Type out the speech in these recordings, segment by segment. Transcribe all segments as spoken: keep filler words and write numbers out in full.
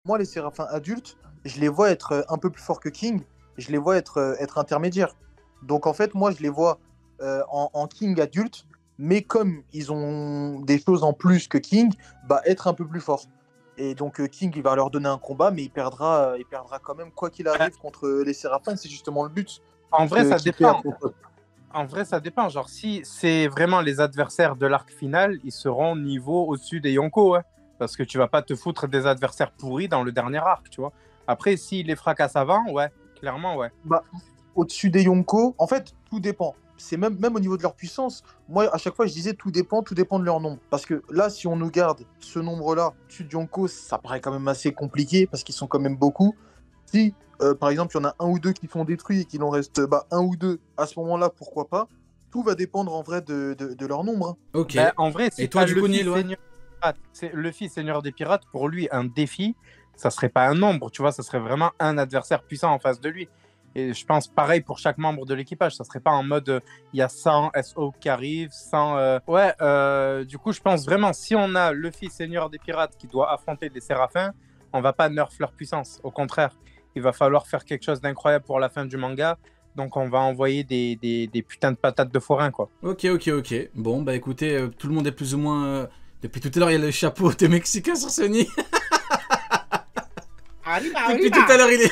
moi, les Séraphins adultes, je les vois être euh, un peu plus forts que King, je les vois être, euh, être intermédiaires. Donc en fait, moi, je les vois euh, en, en King adulte, mais comme ils ont des choses en plus que King, bah, être un peu plus forts. Et donc euh, King, il va leur donner un combat, mais il perdra, euh, il perdra quand même, quoi qu'il Ouais. arrive, contre les Séraphins. C'est justement le but. En vrai, Que, ça qu'il fait dépend. après. En vrai, ça dépend. Genre, si c'est vraiment les adversaires de l'arc final, ils seront niveau au-dessus des Yonko, hein. Parce que tu vas pas te foutre des adversaires pourris dans le dernier arc, tu vois. Après, s'ils les fracassent avant, ouais, clairement, ouais. Bah, au-dessus des Yonko, en fait, tout dépend. C'est même, même au niveau de leur puissance. Moi, à chaque fois, je disais tout dépend, tout dépend de leur nombre. Parce que là, si on nous garde ce nombre-là, au-dessus de Yonko, ça paraît quand même assez compliqué parce qu'ils sont quand même beaucoup. Si, euh, par exemple, il y en a un ou deux qui sont détruits et qu'il en reste bah, un ou deux, à ce moment-là, pourquoi pas? Tout va dépendre en vrai de, de, de leur nombre, hein. Ok. Ben, en vrai, si Et toi, t'as du coup, Luffy, Neil, ouais. Seigneur des Pirates, c'est- Luffy, Seigneur des Pirates, pour lui, un défi, ça serait pas un nombre, tu vois, ça serait vraiment un adversaire puissant en face de lui. Et je pense pareil pour chaque membre de l'équipage, ça serait pas en mode euh, il y a cent S O qui arrivent, cent. euh, Ouais, euh, du coup, je pense vraiment, si on a Luffy, Seigneur des Pirates, qui doit affronter des Séraphins, on va pas nerf leur puissance. Au contraire, il va falloir faire quelque chose d'incroyable pour la fin du manga. Donc, on va envoyer des, des, des putains de patates de forain, quoi. Ok, ok, ok. Bon, bah écoutez, euh, tout le monde est plus ou moins... euh, Depuis tout à l'heure, il y a le chapeau des Mexicains sur Sony. Depuis tout à l'heure, il est...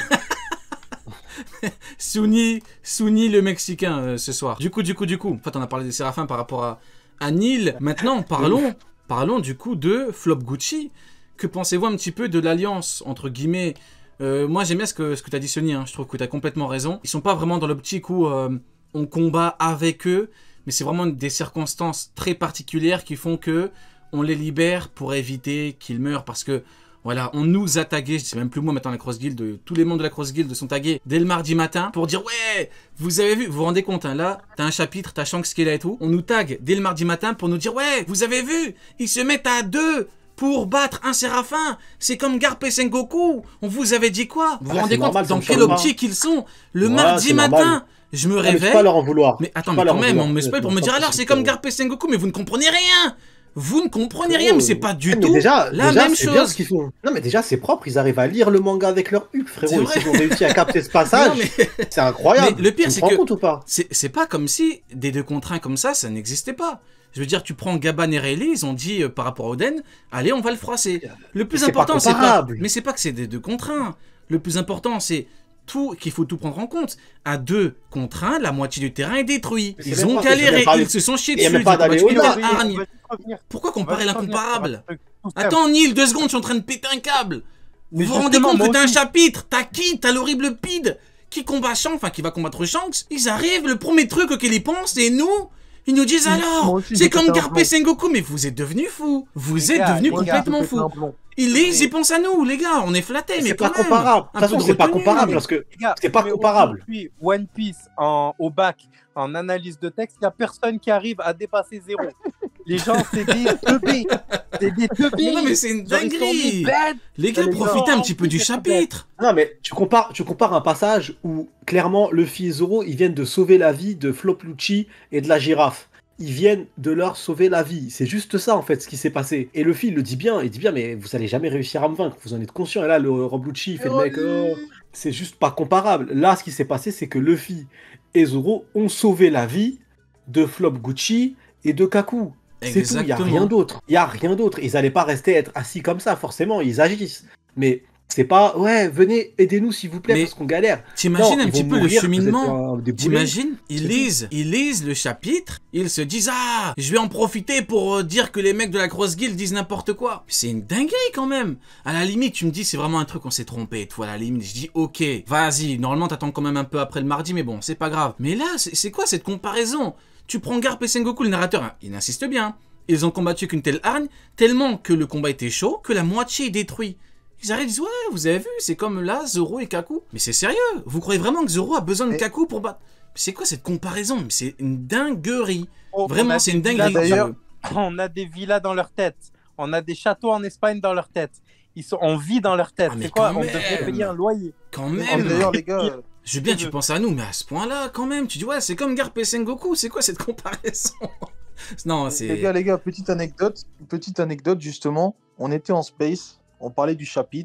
Suni, Suni le Mexicain euh, ce soir. Du coup, du coup, du coup, en fait, on a parlé des Séraphins par rapport à, à Neil. Maintenant, parlons, parlons du coup de Flop Gucci. Que pensez-vous un petit peu de l'alliance, entre guillemets euh, Moi, j'aime bien ce que, ce que tu as dit, Sony. Hein. Je trouve que tu as complètement raison. Ils sont pas vraiment dans l'optique où euh, on combat avec eux, mais c'est vraiment des circonstances très particulières qui font que on les libère pour éviter qu'ils meurent. Parce que voilà, on nous a tagués, je sais même plus moi maintenant la Cross Guild, tous les membres de la Cross Guild sont tagués dès le mardi matin pour dire ouais, vous avez vu, vous vous rendez compte, hein, là, t'as un chapitre, t'as Shanks qui est là et tout, on nous tague dès le mardi matin pour nous dire ouais, vous avez vu, ils se mettent à deux pour battre un Séraphin, c'est comme Garp et Sengoku, on vous avait dit quoi? Vous vous Ah, rendez c'est compte normal, ça dans me quelle choque pas. optique ils sont? Le Ouais, mardi c'est matin, normal. je me Ah, mais tu réveille. peux pas leur en vouloir. Mais Tu peux attends, pas mais leur quand en même, vouloir, on me spoil pour me dire honnêtement, alors ça, c'est comme c'est- Garp et Sengoku, mais vous ne comprenez rien! Vous ne comprenez Oh. rien, mais c'est pas du Ouais, mais tout déjà, la déjà, même c'est bien chose. ce qu'ils font. Non, mais déjà, c'est propre. Ils arrivent à lire le manga avec leur huc, C'est frérot. Et vrai. s'ils ont réussi à capter ce Mais passage, non, mais- c'est incroyable. Mais le pire, Tu c'est te rends que- compte ou pas? C'est c'est pas comme si des deux contre un comme ça, ça n'existait pas. Je veux dire, tu prends Gaban et Rayleigh, ils ont dit euh, par rapport à Oden, allez, on va le froisser. Le plus c'est pas important, c'est pas. comparable. Mais c'est pas que c'est des deux contre un. Le plus important, c'est tout qu'il faut tout prendre en compte. À deux contre un, la moitié du terrain est détruit. Mais c'est Ils même ont pas- c'est galéré, même pas- ils se sont chiés il y a dessus, même ils pas ont combattu d'aller une au-delà. telle Oui, on hargne. va juste revenir. Pourquoi On va comparer juste l'incomparable? revenir sur un truc tout simple. Attends, Neil, deux secondes, je suis en train de péter un câble. Vous Mais vous rendez justement, compte moi que t'as un aussi. chapitre, t'as qui? T'as l'horrible Pid qui combat Shanks, enfin qui va combattre Shanks. Ils arrivent, le premier truc auquel ils pensent, c'est nous. Ils nous disent Moi alors, aussi, c'est j'ai comme pété un Garp plomb. et Sengoku, mais vous êtes devenus fous. Vous Les êtes gars, devenus les gars, complètement J'ai pété un fous. plomb. Ils, ils y pensent à nous, les gars, on est flattés, mais C'est quand pas même. comparable. Un De toute peu façon, c'est pas retenue. comparable parce que Les gars, c'est pas mais comparable. aujourd'hui, One Piece en, au bac, en analyse de texte, il n'y a personne qui arrive à dépasser zéro. Les gens, c'est des teubés. C'est des teubés. Mais non, mais c'est une Genre, ils sont dinguerie. mis bêtes. Les gars, Les gars, profitez un en petit peu plus, du c'est chapitre. Non, mais tu compares, tu compares un passage où clairement Luffy et Zoro ils viennent de sauver la vie de Flop Lucci et de la girafe. Ils viennent de leur sauver la vie. C'est juste ça en fait ce qui s'est passé. Et Luffy il le dit bien, il dit bien mais vous allez jamais réussir à me vaincre, vous en êtes conscient. Et là le Rob Lucci il fait le mec, oh, c'est juste pas comparable. Là ce qui s'est passé c'est que Luffy et Zoro ont sauvé la vie de Flop Gucci et de Kaku. C'est tout, il n'y a Exactement. rien d'autre. Il n'y a rien d'autre. Ils n'allaient pas rester être assis comme ça, forcément, ils agissent. Mais c'est pas, ouais, venez, aidez-nous s'il vous plaît, Mais parce qu'on galère. T'imagines Non, un ils petit vont peu le mourir, cheminement? vous êtes, euh, des boulets. T'imagines, ils C'est lisent, ils lisent le chapitre, ils se disent ah, je vais en profiter pour euh, dire que les mecs de la Cross Guild disent n'importe quoi. C'est une dinguerie quand même. À la limite, tu me dis c'est vraiment un truc on s'est trompé. Et tout, à la limite, je dis ok, vas-y. Normalement, t'attends quand même un peu après le mardi, mais bon, c'est pas grave. Mais là, c'est c'est quoi cette comparaison? Tu prends Garp et Sengoku, le narrateur, hein, il insiste bien. Ils ont combattu qu'une telle hargne, tellement que le combat était chaud, que la moitié est détruit. Ils arrivent, ils disent ouais, vous avez vu, c'est comme là, Zoro et Kaku. Mais c'est sérieux, vous croyez vraiment que Zoro a besoin de Mais- Kaku pour battre? C'est quoi cette comparaison? Mais c'est une dinguerie. On- on Vraiment, a c'est des une villas dinguerie. d'ailleurs. On a des villas dans leur tête. On a des châteaux en Espagne dans leur tête. Ils sont, on vit dans leur tête. Ah, mais c'est quoi? quand On même. devrait payer un loyer. Quand Et même. d'ailleurs, les gars, euh, Je veux bien, je tu veux. penses à nous, mais à ce point-là, quand même, tu dis ouais, c'est comme Garp et Sengoku. C'est quoi cette comparaison? Non, les c'est. gars, les gars, petite anecdote, petite anecdote justement. On était en space, on parlait du chapitre.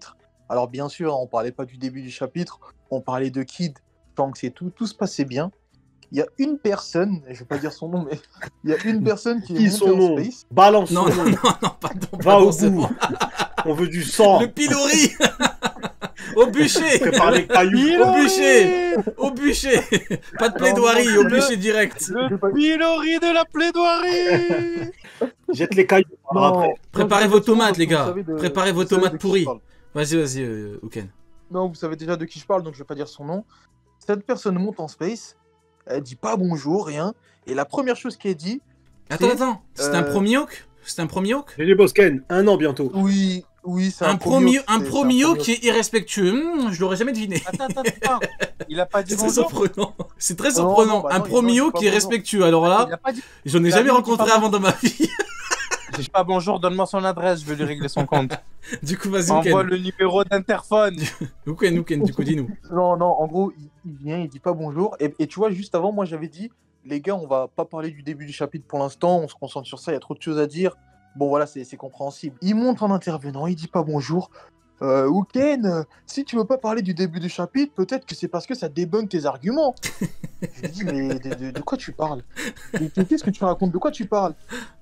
Alors bien sûr, on parlait pas du début du chapitre, on parlait de Kid, Shanks et tout, tout se passait bien. Il y a une personne, je vais pas dire son nom, mais il y a une personne qui est Qui montée son en nom space. Balance Non, son non, nom. non, non, pardon. Va pardon, au c'est bout. bon. On veut du sang. Le pilori. Au bûcher. Prépare les cailloux. Au bûcher. Au bûcher. Pas de plaidoirie, non, au le- bûcher direct. Le pilori de la plaidoirie. Jette les cailloux. Non, Après. non, Préparez je vos vais dire tomates, parce les que vous gars. savez de- Préparez vos vous savez tomates de qui je pourries. parle. Vas-y, vas-y, euh, Ouken. Non, vous savez déjà de qui je parle, donc je vais pas dire son nom. Cette personne monte en space, elle dit pas bonjour, rien, et la première chose qu'elle dit, Attends, c'est, attends. C'est euh, un promioc C'est un promioc G G Bosken, un an bientôt. oui, oui, c'est Un un promi, promio, un c'est- c'est promio promio. qui est irrespectueux. Hmm, je l'aurais jamais deviné. Attends, attends, attends. Il a pas dit C'est très bonjour. surprenant. C'est très Non, surprenant. non, bah un non, il- promio non, il dit qui est pas bonjour. respectueux. Alors Il là, a pas dit, j'en ai Bah, jamais lui, il dit rencontré pas avant dans ma vie. dis pas bonjour, donne-moi son adresse, je vais lui régler son compte. Du coup, vas-y, Envoie Ouken. le numéro d'interphone. Ouken, Ouken, du coup, dis-nous. Non, non, en gros, il, il vient, il dit pas bonjour, et, et tu vois, juste avant, moi j'avais dit, les gars, on va pas parler du début du chapitre pour l'instant, on se concentre sur ça, il y a trop de choses à dire. Bon, voilà, c'est c'est compréhensible. Il monte en intervenant, il dit pas bonjour. Euh, Ouken, euh, si tu veux pas parler du début du chapitre, peut-être que c'est parce que ça débunk tes arguments. Je lui dis, mais de, de- de quoi tu parles? Mais Qu'est-ce que tu racontes? De quoi tu parles?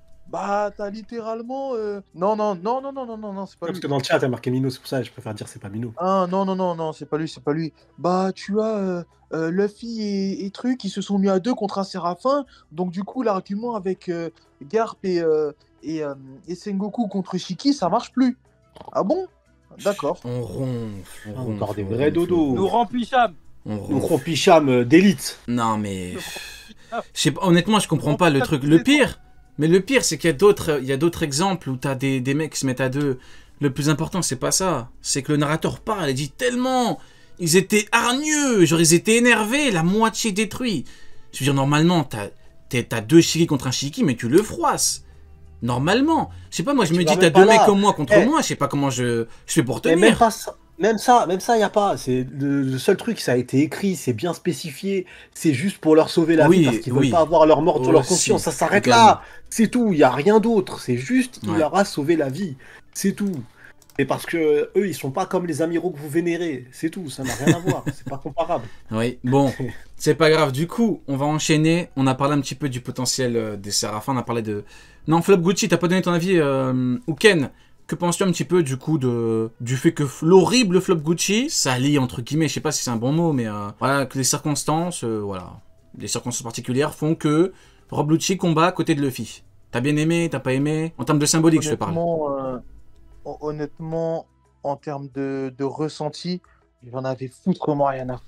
Bah, t'as littéralement. euh, Non, non, non, non, non, non, non, non, c'est pas Parce lui. que dans le chat, il y a marqué Mino, c'est pour ça que je préfère dire c'est pas Mino. Ah, non, non, non, non, c'est pas lui, c'est pas lui. Bah, tu as euh, euh, Luffy et, et Truc qui se sont mis à deux contre un Séraphin. Donc, du coup, l'argument avec euh, Garp et, euh, et, euh, et Sengoku contre Shiki, ça marche plus. Ah bon? D'accord. On ronfle. On Ah, ronfle, encore des on vrais ronfle, dodos. Nous remplicham. On Nous ronfle. rompicham euh, d'élite. Non, mais. Je sais pas, honnêtement, je comprends pas le truc. Le pire, mais le pire, c'est qu'il y a d'autres, il y a d'autres exemples où t'as des, des mecs qui se mettent à deux. Le plus important, c'est pas ça. C'est que le narrateur parle et dit tellement. Ils étaient hargneux, genre ils étaient énervés, la moitié détruit. Je veux dire, normalement, t'as, t'es- t'as deux Shiki contre un Shiki, mais tu le froisses. Normalement. Je sais pas, moi je Tu me vas dis, même t'as pas deux là. mecs comme moi contre Eh. moi, je sais pas comment je, je fais pour Mais même tenir. pas ça. Même ça, même ça, il n'y a pas. C'est le, le seul truc, ça a été écrit, c'est bien spécifié. C'est juste pour leur sauver la Oui, vie parce qu'ils oui. veulent pas avoir leur mort sur leur Aussi, conscience. Ça s'arrête également. là. C'est tout. Il n'y a rien d'autre. C'est juste, il Ouais. leur a sauvé la vie. C'est tout. Et parce que eux, ils sont pas comme les amiraux que vous vénérez. C'est tout. Ça n'a rien à voir. C'est pas comparable. Oui, bon, c'est pas grave. Du coup, on va enchaîner. On a parlé un petit peu du potentiel euh, des Séraphins. On a parlé de. Non, Flop Gucci, t'as pas donné ton avis, euh, Ouken. Que penses-tu un petit peu du coup de du fait que f- l'horrible Flop Gucci s'allie entre guillemets, je sais pas si c'est un bon mot, mais euh, voilà, que les circonstances, euh, voilà, les circonstances particulières font que Rob Lucci combat à côté de Luffy. T'as bien aimé, t'as pas aimé? En termes de symbolique, je te parle. Honnêtement, euh, hon- honnêtement, en termes de, de ressenti, j'en avais foutrement rien à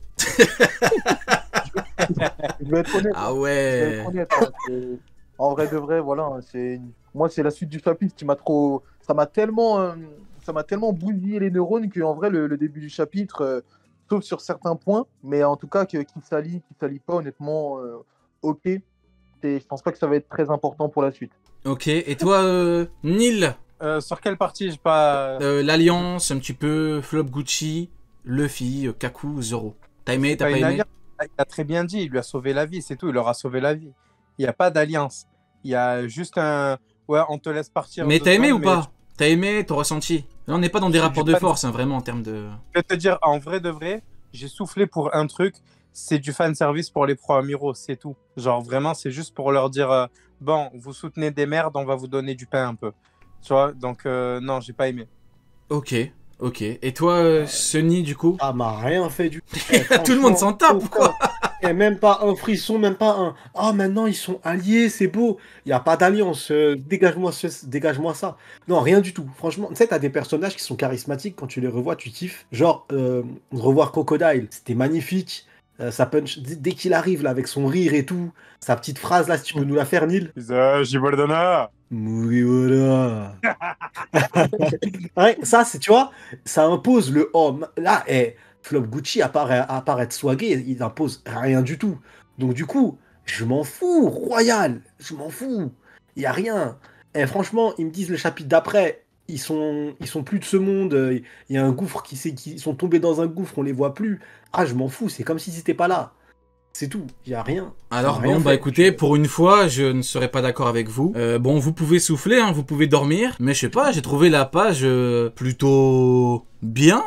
Je vais être honnête. Ah Je vais ouais. être honnête, hein, c'est- En vrai de vrai, voilà, hein, c'est moi c'est la suite du chapitre qui m'a trop, ça m'a tellement, euh, ça m'a tellement bousillé les neurones que en vrai le, le début du chapitre, euh, sauf sur certains points, mais en tout cas que qu'il s'allie, qu'il s'allie pas, honnêtement, euh, ok. Et je pense pas que ça va être très important pour la suite. Ok. Et toi, euh, Neil, Euh, sur quelle partie j'ai pas. euh, l'alliance, un petit peu, Flop Gucci, Luffy, euh, Kaku, Zoro. T'as aimé, t'as Pas pas une aimé? alliance. Il a très bien dit, il lui a sauvé la vie, c'est tout, il leur a sauvé la vie. Il n'y a pas d'alliance. Il y a juste un. Ouais, on te laisse partir. Mais deux t'as aimé semaines, ou mais pas? T'as aimé, t'as ressenti? Là, on n'est pas dans des J'ai rapports du de fan. force, hein, vraiment, en termes de... Je vais te dire, en vrai de vrai, j'ai soufflé pour un truc, c'est du fan service pour les pro-amiraux, c'est tout. Genre vraiment, c'est juste pour leur dire, euh, bon, vous soutenez des merdes, on va vous donner du pain un peu. Tu vois, donc euh, non, j'ai pas aimé. Ok, ok. Et toi, euh, Sunny, du coup? Ça m'a rien fait du tout. Tout le monde s'en tape, ou quoi? Et même pas un frisson, même pas un. Ah, maintenant ils sont alliés, c'est beau. Il n'y a pas d'alliance. euh, dégage-moi ce- dégage-moi ça. Non, rien du tout. Franchement, tu sais, t'as des personnages qui sont charismatiques. Quand tu les revois, tu kiffes. Genre, euh, revoir Crocodile, c'était magnifique. Euh, ça punch. Dès dès qu'il arrive là avec son rire et tout, sa petite phrase là, si tu peux nous la faire, Neil. Jibordana. Muriora. Ouais, ça, c'est, tu vois, ça impose le homme. Là, eh, Flop Gucci, à part, à part être swagué, il impose rien du tout. Donc, du coup, je m'en fous, Royal, je m'en fous. Il y a rien. Et franchement, ils me disent le chapitre d'après, ils sont, ils sont plus de ce monde. euh, Il y a un gouffre qui, s'est- qui sont tombés dans un gouffre, on les voit plus. Ah, je m'en fous, c'est comme si c'était pas là. C'est tout, il y a rien. Alors Rien bon, bah fait. écoutez, pour une fois, je ne serai pas d'accord avec vous. Euh, bon, vous pouvez souffler, hein, vous pouvez dormir, mais je sais pas, j'ai trouvé la page euh, plutôt bien.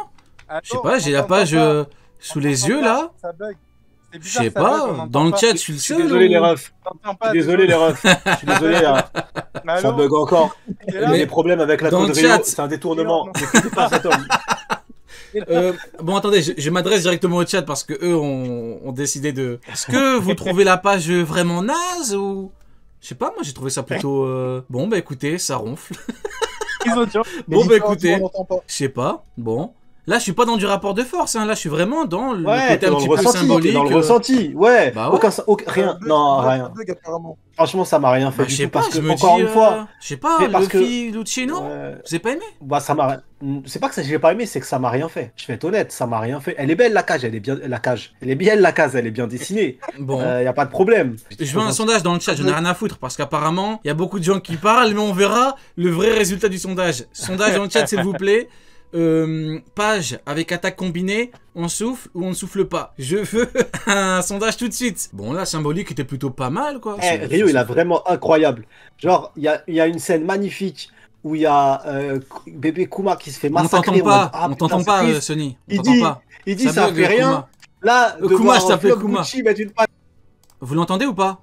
Je sais pas, j'ai la page euh, sous les yeux là. Ça bug. C'est Je bizarre, sais ça bug, on pas, n'entend dans le pas. chat, je suis le Je suis seul. désolé ou- les refs. On n'entend Je pas. suis désolé les refs. Je suis désolé là. Ça Allô. bug encore. T'es Il y là a Mais des problèmes avec la dans code le Rio. chat- C'est un détournement. N'écoutez pas cet homme. Euh, bon, attendez, je, je m'adresse directement au chat parce que eux ont, ont décidé de. Est-ce que vous trouvez la page vraiment naze ou. Je sais pas, moi j'ai trouvé ça plutôt. euh, Bon, bah écoutez, ça ronfle. Ils ont dit, Bon, bah Mais écoutez, on l'entend pas. je sais pas, bon. Là, je suis pas dans du rapport de force, hein. Là, je suis vraiment dans le Ouais, côté t'es un dans petit le peu ressenti. T'es symbolique. dans le euh, ressenti. Ouais. Bah ouais. Aucun, aucun- rien. Ça bug, Non, ça rien. bug apparemment. Franchement, ça m'a rien fait Bah, je du sais tout pas, parce je que me encore dis. une euh, fois. Je sais pas, mais parce que- Luffy, Lucci, non Ouais. Vous avez pas aimé Bah ça m'a. C'est pas que ça j'ai pas aimé, c'est que ça m'a rien fait. Je vais être honnête, ça m'a rien fait. Elle est belle la cage, elle est bien la cage. Elle est bien la case, elle est bien dessinée. Bon. Euh, y a pas de problème. Je veux un sondage dans le chat, j'en ai rien à foutre parce qu'apparemment, il y a beaucoup de gens qui parlent, mais on verra le vrai résultat du sondage. Sondage dans le chat, s'il vous plaît. Euh, page avec attaque combinée, on souffle ou on ne souffle pas. Je veux un sondage tout de suite. Bon, là, symbolique était plutôt pas mal, quoi. Eh, C'est- Rio, c'est- il est vraiment incroyable. Genre, il y a, il y a une scène magnifique où il y a euh, bébé Kuma qui se fait On massacrer. t'entend en mode, pas, ah, on putain, t'entend c'est pas, triste. euh, Sony. On Il t'entend dit, pas. il dit ça, bug, fait rien. Kuma. Là, Euh, de Kuma, voir je t'appelle Flop Kuma. Gucci mettre une patte. Vous l'entendez ou pas?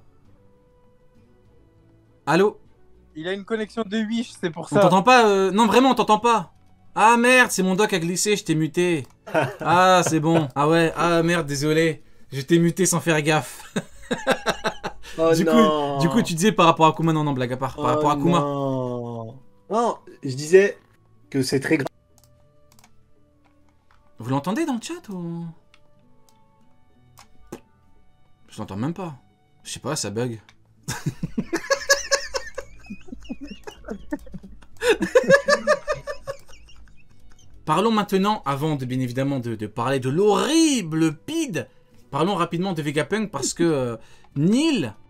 Allô? il a une connexion de Wish, c'est pour On ça. t'entend pas euh, Non, vraiment, on t'entend pas. Ah merde, c'est mon doc a glissé, je t'ai muté. Ah, c'est bon. Ah ouais, ah merde, désolé. Je t'ai muté sans faire gaffe. Oh du, non. coup, du coup, tu disais par rapport à Kuma, non, non, blague à part. Par Oh rapport à Kuma. Non. Non, je disais que c'est très grave. Vous l'entendez dans le chat ou... Je l'entends même pas. Je sais pas, ça bug. Parlons maintenant, avant de bien évidemment de, de parler de l'horrible P I D, parlons rapidement de Vegapunk parce que euh, Neil